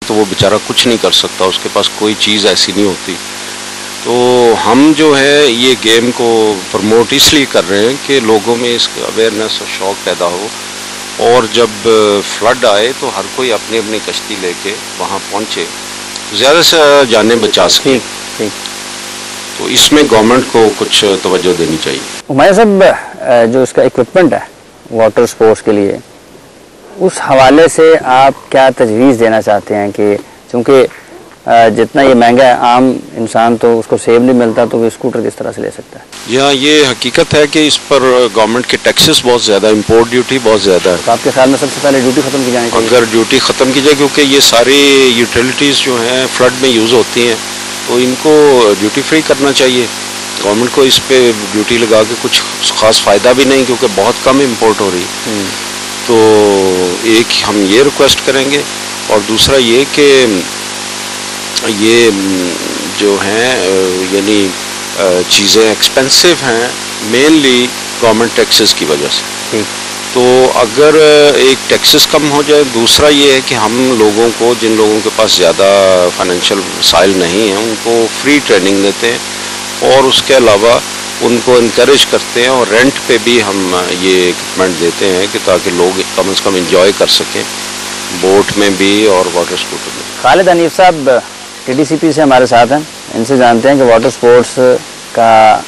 तो वो बेचारा कुछ नहीं कर सकता, उसके पास कोई चीज़ ऐसी नहीं होती। तो हम जो है ये गेम को प्रमोट इसलिए कर रहे हैं कि लोगों में इसका अवेयरनेस और शौक़ पैदा हो, और जब फ्लड आए तो हर कोई अपनी अपनी कश्ती लेके वहाँ पहुँचे, ज़्यादा से जानें बचा सकें। तो इसमें गवर्नमेंट को कुछ तवज्जो देनी चाहिए। हुमायूं साहब, जो इसका इक्विपमेंट है वाटर स्पोर्ट्स के लिए, उस हवाले से आप क्या तजवीज़ देना चाहते हैं कि चूँकि जितना ये महंगा है, आम इंसान तो उसको सेव नहीं मिलता, तो वो स्कूटर किस तरह से ले सकता है? जी हाँ, ये हकीकत है कि इस पर गवर्नमेंट के टैक्सेस बहुत ज़्यादा, इंपोर्ट ड्यूटी बहुत ज़्यादा है। तो आपके ख्याल में सबसे पहले ड्यूटी ख़त्म की जानी चाहिए? अगर ड्यूटी ख़त्म की जाए, क्योंकि ये सारी यूटिलिटीज़ जो हैं फ्लड में यूज़ होती हैं, तो इनको ड्यूटी फ्री करना चाहिए। गवर्नमेंट को इस पर ड्यूटी लगा के कुछ ख़ास फ़ायदा भी नहीं, क्योंकि बहुत कम इम्पोर्ट हो रही। तो एक हम ये रिक्वेस्ट करेंगे, और दूसरा ये कि ये जो हैं यानी चीज़ें एक्सपेंसिव हैं मेनली गवर्नमेंट टैक्सेस की वजह से। तो अगर एक टैक्सेस कम हो जाए, दूसरा ये है कि हम लोगों को, जिन लोगों के पास ज़्यादा फाइनेंशियल वसाइल नहीं हैं, उनको फ्री ट्रेनिंग देते हैं, और उसके अलावा उनको इनकरेज करते हैं, और रेंट पे भी हम ये इक्विपमेंट देते हैं कि ताकि लोग कम से कम इंजॉय कर सकें, बोट में भी और वाटर स्कूटर में। खालिद हनीफ साहब TDCP से हमारे साथ हैं, इनसे जानते हैं कि वाटर स्पोर्ट्स का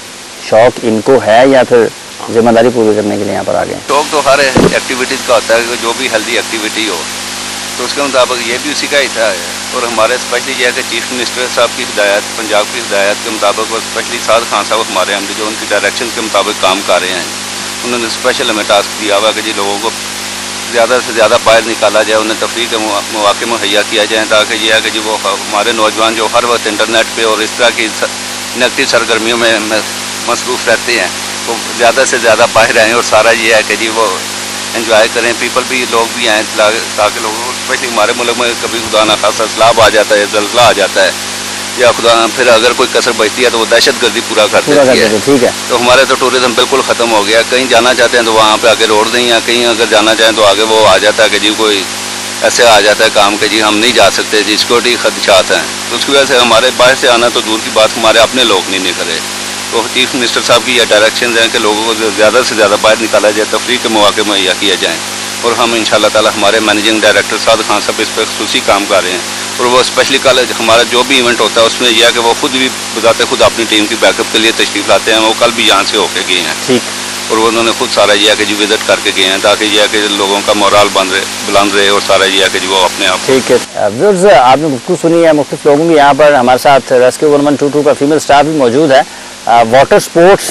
शौक़ इनको है या फिर जिम्मेदारी पूरी करने के लिए यहाँ पर आ गए? शौक़ तो हर एक्टिविटीज़ का होता है कि जो भी हेल्दी एक्टिविटी हो, तो उसके मुताबिक ये भी उसी का ही था। और हमारे स्पेशली यह है कि चीफ मिनिस्टर साहब की हिदायत, पंजाब की हिदायत के मुताबिक, और स्पेशली साद खान साहब हमारे हम जो उनकी डायरेक्शन के मुताबिक काम कर रहे हैं, उन्होंने स्पेशल हमें टास्क दिया हुआ कि जी लोगों को ज़्यादा से ज़्यादा बाहर निकाला जाए, उन्हें तफरीह के मौके मुहैया किया जाए, ताकि यह है कि जी वो हमारे नौजवान जो हर वक्त इंटरनेट पे और इस तरह की नेगेटिव सरगर्मियों में मसरूफ़ रहते हैं, वो ज़्यादा से ज़्यादा बाहर आएँ, और सारा ये है कि जी वो एंजॉय करें, पीपल भी, लोग भी आएँ, ताकि लोगों को, स्पेशली हमारे मुल्क में कभी खुदा न खासा सैलाब आ जाता है, ज़लज़ला आ जाता है, या खुदा फिर अगर कोई कसर बचती है तो वो दहशतगर्दी पूरा कर देती है। ठीक है। तो हमारे तो टूरिज़्म बिल्कुल ख़त्म हो गया। कहीं जाना चाहते हैं तो वहाँ पे आगे रोड नहीं है, कहीं अगर जाना चाहें तो आगे वो आ जाता है कि जी कोई ऐसे आ जाता है काम के जी हम नहीं जा सकते, जी सिक्योरिटी खदशात हैं। तो उसकी वजह से हमारे बाहर से आना तो दूर की बात, हमारे अपने लोग नहीं निकले। तो चीफ मिनिस्टर साहब की यह डायरेक्शन हैं कि लोगों को ज़्यादा से ज़्यादा बाहर निकाला जाए, तफरीह के मौके मुहैया किए जाएँ, और हम इंशाअल्लाह ताला हमारे मैनेजिंग डायरेक्टर साद खान साहब इस पर खुसूसी काम कर रहे हैं, और वो स्पेशली कल हमारा जो भी इवेंट होता है उसमें यह है कि वो खुद भी बताते खुद अपनी टीम की बैकअप के लिए तशरीफ़ लाते हैं। वो कल भी यहाँ से होके गए हैं, और वो उन्होंने खुद सारा यह है कि जो विजिट करके गए हैं, ताकि यह है कि लोगों का मोराल बुलंद रहे, और सारा यह है कि वो अपने आप। ठीक है व्यूअर्स, आपने गुफ्तगू सुनी है मुख्तलिफ लोगों की। यहाँ पर हमारे साथ रेस्क्यू 1122 का फीमेल स्टाफ भी मौजूद है। वाटर स्पोर्ट्स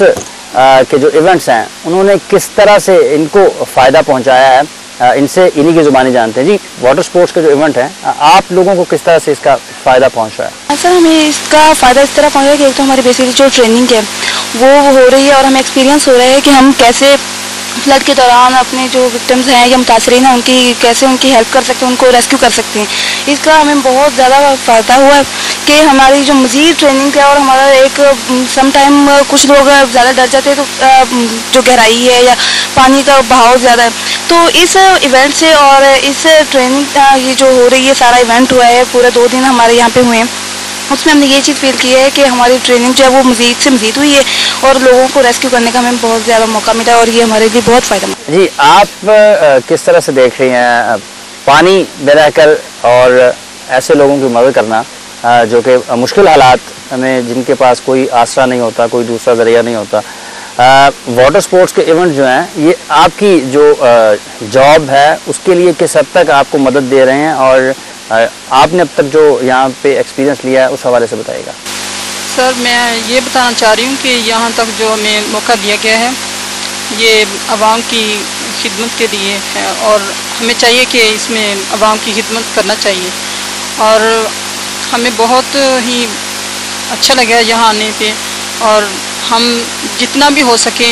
के जो इवेंट्स हैं, उन्होंने किस तरह से इनको फ़ायदा पहुँचाया है, इनसे इन्हीं की ज़ुबानी जानते हैं। जी, वाटर स्पोर्ट्स के जो इवेंट हैं, आप लोगों को किस तरह से इसका फ़ायदा पहुंच रहा है? सर, हमें इसका फ़ायदा इस तरह पहुंच रहा है कि एक तो हमारी बेसिकली जो ट्रेनिंग है वो हो रही है, और हमें एक्सपीरियंस हो रहा है कि हम कैसे फ्लड के दौरान अपने जो विक्टिम्स हैं या मुतासरीन हैं उनकी कैसे उनकी हेल्प कर सकते हैं, उनको रेस्क्यू कर सकते हैं। इसका हमें बहुत ज़्यादा फ़ायदा हुआ है कि हमारी जो मज़ीद ट्रेनिंग है, और हमारा एक सम टाइम कुछ लोग ज़्यादा डर जाते हैं, तो जो गहराई है या पानी का बहाव ज़्यादा है, तो इस इवेंट से और इस ट्रेनिंग ये जो हो रही है, सारा इवेंट हुआ है, पूरे 2 दिन हमारे यहाँ पे हुए हैं, उसमें हमने ये चीज़ फील की है कि हमारी ट्रेनिंग जो है वो मज़ीद से मज़ीद हुई है, और लोगों को रेस्क्यू करने का हमें बहुत ज़्यादा मौका मिला, और ये हमारे लिए बहुत फ़ायदेमंद। जी, आप किस तरह से देख रही हैं पानी में रहकर और ऐसे लोगों की मदद करना जो कि मुश्किल हालात में, जिनके पास कोई आसरा नहीं होता, कोई दूसरा ज़रिया नहीं होता? वाटर स्पोर्ट्स के इवेंट जो हैं, ये आपकी जो जॉब है उसके लिए किस हद तक आपको मदद दे रहे हैं, और आपने अब तक जो यहाँ पे एक्सपीरियंस लिया है उस हवाले से बताइएगा। सर, मैं ये बताना चाह रही हूँ कि यहाँ तक जो हमें मौका दिया गया है ये आवाम की खिदमत के लिए है, और हमें चाहिए कि इसमें आवाम की खिदमत करना चाहिए, और हमें बहुत ही अच्छा लगा यहाँ आने पे, और हम जितना भी हो सके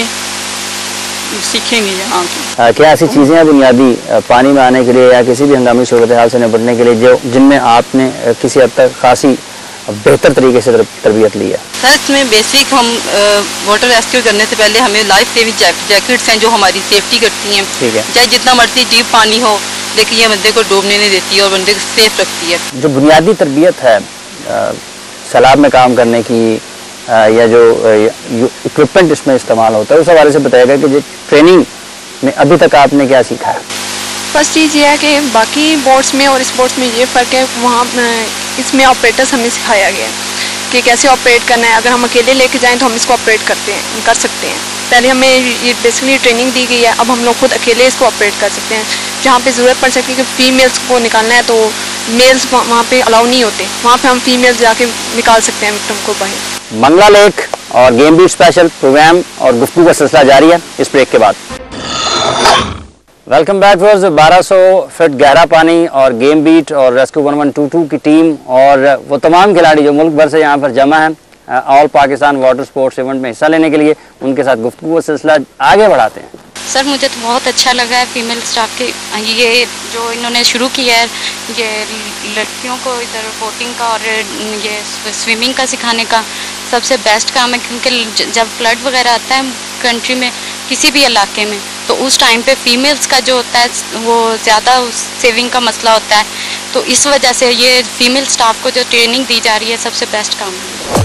सीखेंगे यहाँ की। क्या ऐसी चीज़ें हैं बुनियादी पानी में आने के लिए या किसी भी हंगामी सूरत हाल से निपटने के लिए जो जिनमें आपने किसी हद तक खासी बेहतर तरीके से तरबियत ली है? सर, इसमें बेसिक हम वाटर रेस्क्यू करने से पहले हमें लाइफ सेविंग जैकेट्स हैं जो हमारी सेफ्टी करती हैं। ठीक है। चाहे जितना मर्जी डीप पानी हो, लेकिन ये बंदे को डूबने नहीं देती है और बंदे को सेफ रखती है। जो बुनियादी तरबियत है सैलाब में काम करने की या जो इक्विपमेंट इसमें इस्तेमाल होता है उस हवाले से बताएगा कि जो ट्रेनिंग में अभी तक आपने क्या सीखा है? फर्स्ट चीज़ ये है कि बाकी बोट्स में और इस बोट्स में ये फ़र्क है, वहाँ इसमें ऑपरेटर्स हमें सिखाया गया है कि कैसे ऑपरेट करना है। अगर हम अकेले लेके जाएं तो हम इसको ऑपरेट कर सकते हैं। पहले हमें ये बेसिकली ट्रेनिंग दी गई है, अब हम लोग खुद अकेले इसको ऑपरेट कर सकते हैं। जहाँ पे ज़रूरत पड़ सकती है कि फ़ीमेल्स को निकालना है तो मेल्स वहाँ पे अलाउ नहीं होते, वहाँ पे हम फीमेल्स जाके निकाल सकते हैं विक्टिम को बाहर। मंगला लेक और गेम बीट स्पेशल प्रोग्राम और गुफ्तगू का सिलसिला जारी है इस ब्रेक के बाद। Welcome back viewers. 1200 फीट गहरा पानी और गेम बीट और रेस्क्यू 1122 की टीम और वो तमाम खिलाड़ी जो मुल्क भर से यहाँ पर जमा हैं all Pakistan water sports event में हिस्सा लेने के लिए, उनके साथ गुफ्तगू का सिलसिला आगे बढ़ाते हैं। सर मुझे तो बहुत अच्छा लगा है फीमेल स्टाफ के ये जो इन्होंने शुरू किया है, ये लड़कियों को इधर बोटिंग का और ये स्विमिंग का सिखाने का सबसे बेस्ट काम है, क्योंकि जब फ्लड वगैरह आता है कंट्री में किसी भी इलाके में तो उस टाइम पे फीमेल्स का जो होता है वो ज़्यादा सेविंग का मसला होता है, तो इस वजह से ये फीमेल स्टाफ को जो ट्रेनिंग दी जा रही है सबसे बेस्ट काम है।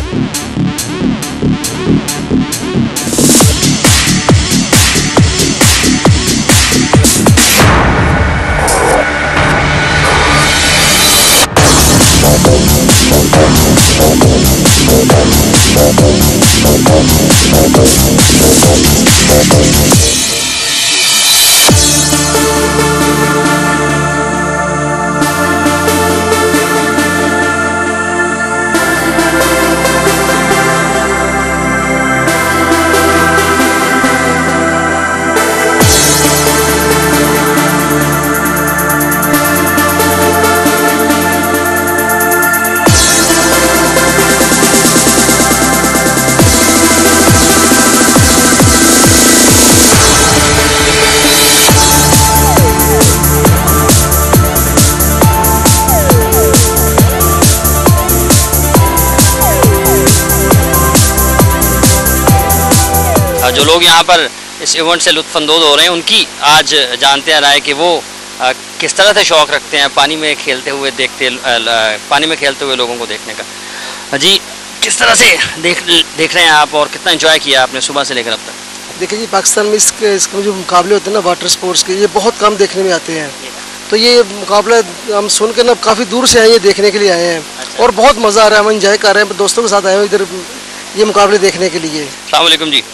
जो लोग यहाँ पर इस इवेंट से लुत्फ़अंदोज़ हो रहे हैं उनकी आज जानते हैं राय कि वो किस तरह से शौक़ रखते हैं पानी में खेलते हुए लोगों को देखने का। जी, किस तरह से देख रहे हैं आप और कितना एंजॉय किया आपने सुबह से लेकर अब तक? देखिए जी, पाकिस्तान में इसके जो मुकाबले होते हैं ना वाटर स्पोर्ट्स के, ये बहुत कम देखने में आते हैं। तो ये मुकाबला हम सुन कर ना काफ़ी दूर से आए, ये देखने के लिए आए हैं। अच्छा। और बहुत मज़ा आ रहा है, हम एंजॉय कर रहे हैं, दोस्तों के साथ आए हैं इधर ये मुकाबले देखने के लिए। अस्सलाम वालेकुम जी,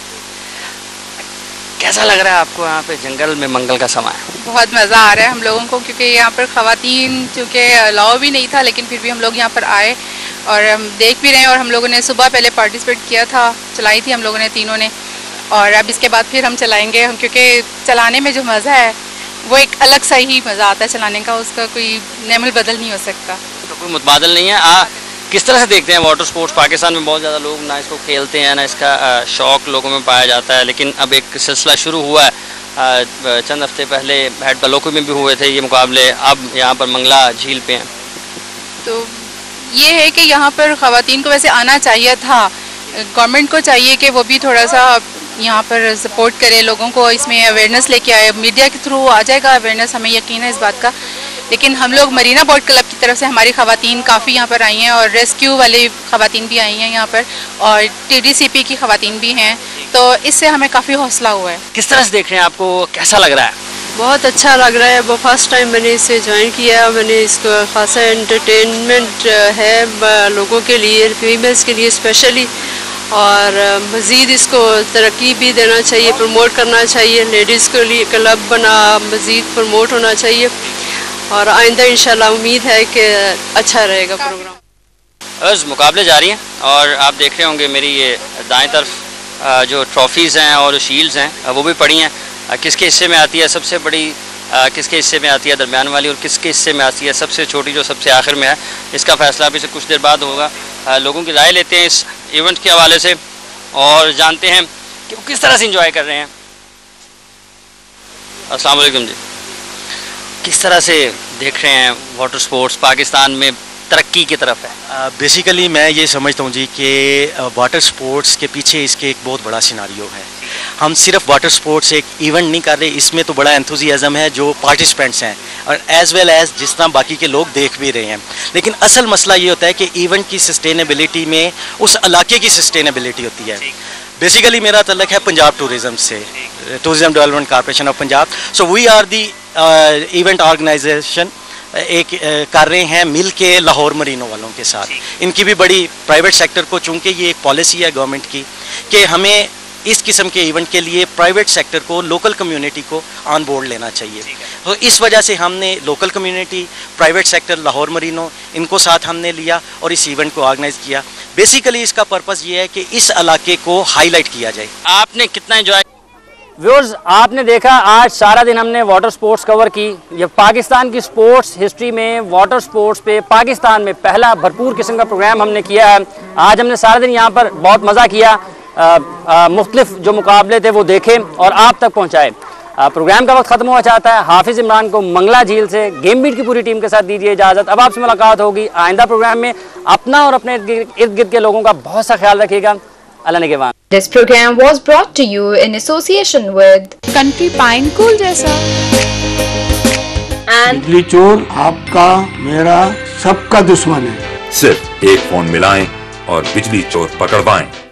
कैसा लग रहा है आपको यहाँ पे जंगल में मंगल का समय? बहुत मज़ा आ रहा है हम लोगों को, क्योंकि यहाँ पर ख़वातीन चूँकि अलाउ भी नहीं था, लेकिन फिर भी हम लोग यहाँ पर आए और हम देख भी रहे हैं। और हम लोगों ने सुबह पहले पार्टिसिपेट किया था, चलाई थी हम लोगों ने तीनों ने, और अब इसके बाद फिर हम चलाएँगे, क्योंकि चलाने में जो मज़ा है वो एक अलग सा ही मज़ा आता है चलाने का, उसका कोई नेमल बदल नहीं हो सकता। तो कोई मुतबादल नहीं है। किस तरह से देखते हैं वाटर स्पोर्ट्स? पाकिस्तान में बहुत ज़्यादा लोग ना इसको खेलते हैं ना इसका शौक़ लोगों में पाया जाता है, लेकिन अब एक सिलसिला शुरू हुआ है। चंद हफ्ते पहले हेड बलोकी में भी हुए थे ये मुकाबले, अब यहाँ पर मंगला झील पे हैं। तो ये है कि यहाँ पर ख़वातीन को वैसे आना चाहिए था, गवर्नमेंट को चाहिए कि वो भी थोड़ा सा यहाँ पर सपोर्ट करे, लोगों को इसमें अवेयरनेस लेके आए। मीडिया के थ्रू आ जाएगा अवेयरनेस, हमें यकीन है इस बात का। लेकिन हम लोग मरीना बोट क्लब की तरफ से हमारी ख़वातीन काफ़ी यहाँ पर आई हैं और रेस्क्यू वाले ख़वातीन भी आई हैं यहाँ पर, और TDCP की ख़वातीन भी हैं, तो इससे हमें काफ़ी हौसला हुआ है। किस तरह से देख रहे हैं, आपको कैसा लग रहा है? बहुत अच्छा लग रहा है, वो फर्स्ट टाइम मैंने इसे ज्वाइन किया। मैंने इसको खासा एंटरटेनमेंट है लोगों के लिए, फीमेल्स के लिए स्पेशली, और मज़ीद इसको तरक्की भी देना चाहिए, प्रमोट करना चाहिए। लेडीज़ के लिए क्लब बना मज़ीद प्रमोट होना चाहिए, और आइंदा इंशाल्लाह उम्मीद है कि अच्छा रहेगा प्रोग्राम। आज मुकाबले जारी हैं और आप देख रहे होंगे मेरी ये दाएं तरफ जो ट्रॉफीज़ हैं और शील्ड्स हैं वो भी पड़ी हैं। किसके हिस्से में आती है सबसे बड़ी, किसके हिस्से में आती है दरमियान वाली, और किसके हिस्से में आती है सबसे छोटी जो सबसे आखिर में है, इसका फ़ैसला अभी से कुछ देर बाद होगा। लोगों की राय लेते हैं इस इवेंट के हवाले से और जानते हैं कि वो किस तरह से इंजॉय कर रहे हैं। अस्सलाम वालेकुम जी, किस तरह से देख रहे हैं वाटर स्पोर्ट्स पाकिस्तान में तरक्की की तरफ है? बेसिकली मैं ये समझता हूँ जी कि वाटर स्पोर्ट्स के पीछे इसके एक बहुत बड़ा सिनारियो है। हम सिर्फ वाटर स्पोर्ट्स एक इवेंट नहीं कर रहे, इसमें तो बड़ा एंथुजियाज़म है जो पार्टिसिपेंट्स हैं और एज़ वेल एज़ जिस तरह बाकी के लोग देख भी रहे हैं। लेकिन असल मसला ये होता है कि इवेंट की सस्टेनेबिलिटी में उस इलाके की सस्टेनेबिलिटी होती है। बेसिकली मेरा तल्लक है पंजाब टूरिज़म से, tourism development corporation of Punjab. So we are the event organisation एक कर रहे हैं मिल के लाहौर मरीनो वालों के साथ। इनकी भी बड़ी प्राइवेट सेक्टर को, चूँकि ये एक पॉलिसी है गवर्नमेंट की कि हमें इस किस्म के इवेंट के लिए प्राइवेट सेक्टर को, लोकल कम्युनिटी को ऑन बोर्ड लेना चाहिए। तो इस वजह से हमने local community, private sector, Lahore मरीनो, इनको साथ हमने लिया और इस इवेंट को ऑर्गेनाइज किया। बेसिकली इसका पर्पज़ ये है कि इस इलाके को हाईलाइट किया जाए। आपने कितना एंजॉय? व्यूअर्स, आपने देखा आज सारा दिन हमने वाटर स्पोर्ट्स कवर की। ये पाकिस्तान की स्पोर्ट्स हिस्ट्री में वाटर स्पोर्ट्स पे पाकिस्तान में पहला भरपूर किस्म का प्रोग्राम हमने किया है। आज हमने सारा दिन यहाँ पर बहुत मज़ा किया, मुख्तलिफ जो मुकाबले थे वो देखे और आप तक पहुँचाए। प्रोग्राम का वक्त ख़त्म हुआ चाहता है। हाफिज़ इमरान को मंगला झील से गेम बीट की पूरी टीम के साथ दीजिए इजाज़त। अब आपसे मुलाकात होगी आइंदा प्रोग्राम में। अपना और अपने इर्द गिर्द के लोगों का बहुत सा ख्याल रखिएगा। अल्लाह निगहबान। This program was brought to you in association with Country Pine Cool जैसा and बिजली चोर आपका मेरा सबका दुश्मन है। सिर्फ एक फोन मिलाएं और बिजली चोर पकड़वाएं।